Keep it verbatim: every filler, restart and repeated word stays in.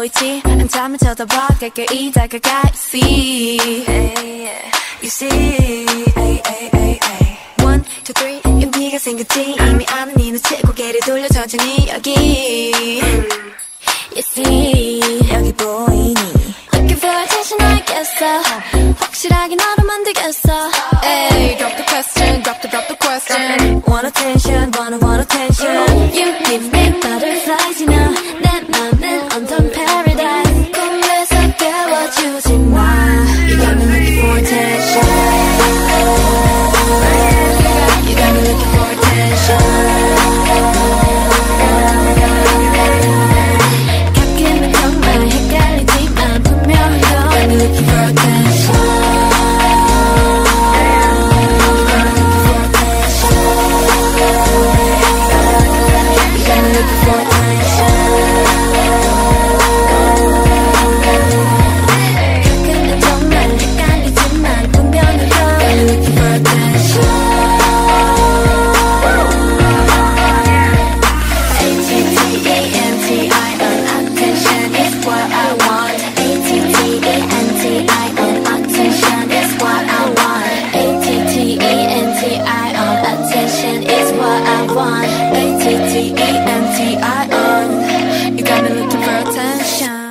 보이지 한참을 쳐다봐 가까이 다가가 You see You see ay, ay, ay, ay. One, two, three 용기가 생겼지 이미 아는 이 눈치 고개를 돌려 천천히 여기 You see 여기 보이니 Looking for attention 알겠어 확실하게 너로 만들겠어 Ay, drop the question, drop the, drop the question Want attention, wanna want attention You give me butterflies, you know 내 맘은 온통 paradise 꿈에서 깨워주지 마 You got me looking for attention You got me looking for attention 가끔은 정말 헷갈리지만 분명히 너 You got me looking for attention A T T E N T I O N You got me looking for attention